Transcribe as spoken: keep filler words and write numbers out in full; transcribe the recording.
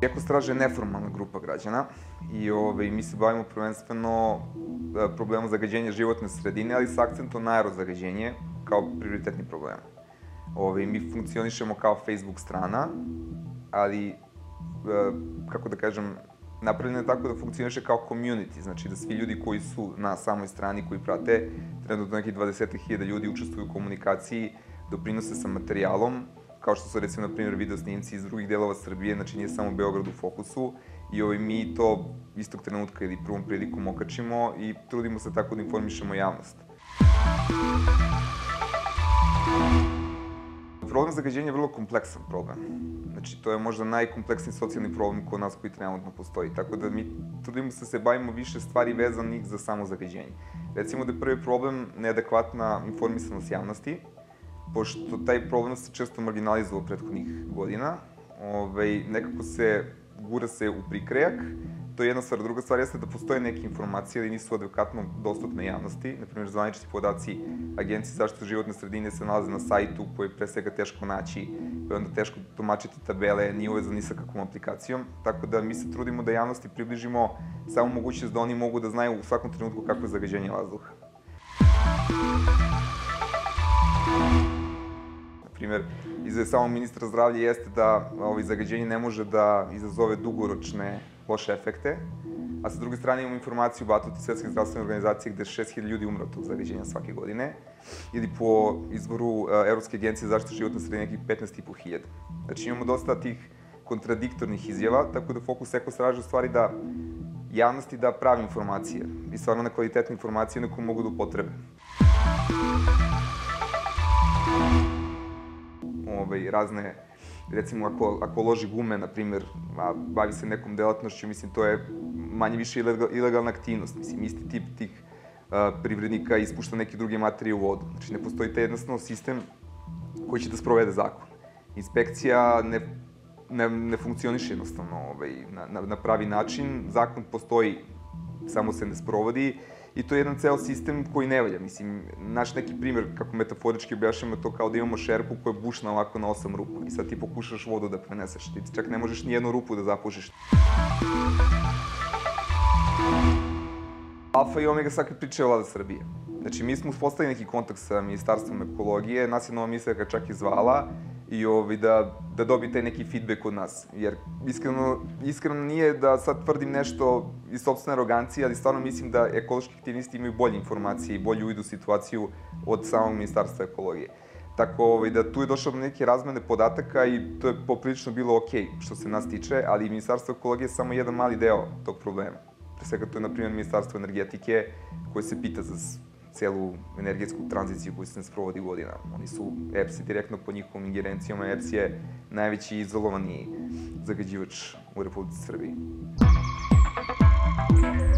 Ekostraža je neformalna grupa građana i ove, mi se bavimo prvenstveno problemom zagađenja životne sredine, ali s akcentom na aerozagađenje kao prioritetni problem. Ove, mi funkcionišemo kao Facebook strana, ali, kako da kažem, napravljeno je tako da funkcioniše kao community, znači da svi ljudi koji su na samoj strani, koji prate, trenutno nekih dvadeset hiljada ljudi učestvuju u komunikaciji, doprinose sa materijalom, kao što su recimo, na primjer, video snimci iz drugih delova Srbije, znači nije samo Beograd u fokusu, i ovaj, mi to istog trenutka ili prvom prilikom okačimo i trudimo se tako da informišemo javnost. Problem zagađenja je vrlo kompleksan problem. Znači, to je možda najkompleksniji socijalni problem kod nas koji trenutno postoji. Tako da mi trudimo se da se bavimo više stvari vezanih za samo zagađenje. Recimo da je prvi problem neadekvatna informisanost javnosti, pošto taj problem se često marginalizovao prethodnih godina. Ove, nekako se gura se u prikrajak. To je jedna stvar. Druga stvar jeste da postoje neke informacije, ali nisu adekvatno dostupne javnosti. Naprimjer, zvanični podaci Agencije za zaštitu životne sredine se nalaze na sajtu koji je pre svega teško naći, koji je onda teško tumačiti tabele, nije uvezan ni sa kakvom aplikacijom. Tako da mi se trudimo da javnosti približimo samo mogućnost da oni mogu da znaju u svakom trenutku kako je zagađenje vazduha. Naprimjer, izveo samog ministra zdravlja jeste da zagađenje ne može da izazove dugoročne loše efekte, a sa druge strane imamo informaciju Batuti Svetske zdravstvene organizacije gde šest hiljada ljudi umre od tog zagađenja svake godine, ili po izvoru Evropske agencije za zaštitu životne sredine nekih petnaest hiljada. Znači imamo dosta tih kontradiktornih izjava, tako da fokus Ekostraže u stvari da javnosti da prave informacije i stvarno na kvalitetne informacije na koje mogu da upotrebe. Razne, recimo ako loži gume, na primjer, a bavi se nekom delatnošću, mislim, to je manje više ilegalna aktivnost. Mislim, isti tip tih privrednika ispušta neke druge materije u vodu. Znači, ne postoji taj jednostavno sistem koji će da sprovede zakon. Inspekcija ne funkcioniše jednostavno na pravi način, zakon postoji, samo se ne sprovodi, i to je jedan ceo sistem koji ne valja. Mislim, naš neki primjer, kako metaforički objašnjamo, to kao da imamo šerpu koja je bušna ovako na osam rupa i sad ti pokušaš vodu da preneseš. Ti čak ne možeš ni jednu rupu da zapušiš. Alfa i omega svake priče je Vlada Srbije. Znači, mi smo uspostavili neki kontakt sa Ministarstvom ekologije, nas je nova ministarka čak i zvala, i da dobije taj neki feedback od nas. Jer iskreno nije da sad tvrdim nešto iz sopstvene arogancije, ali stvarno mislim da ekološki aktivisti imaju bolje informacije i bolju uvid u situaciju od samog Ministarstva ekologije. Tako da tu je došlo do neke razmene podataka i to je poprilično bilo okej što se nas tiče, ali Ministarstvo ekologije je samo jedan mali deo tog problema. Pre svega to je, na primjer, Ministarstvo energetike koje se pita za celu energetsku tranziciju koju se ne sprovodi godinama. Oni su, E P S je direktno pod njihovom ingerencijom, a E P S je najveći izolovani zagađivač u Republici Srbiji.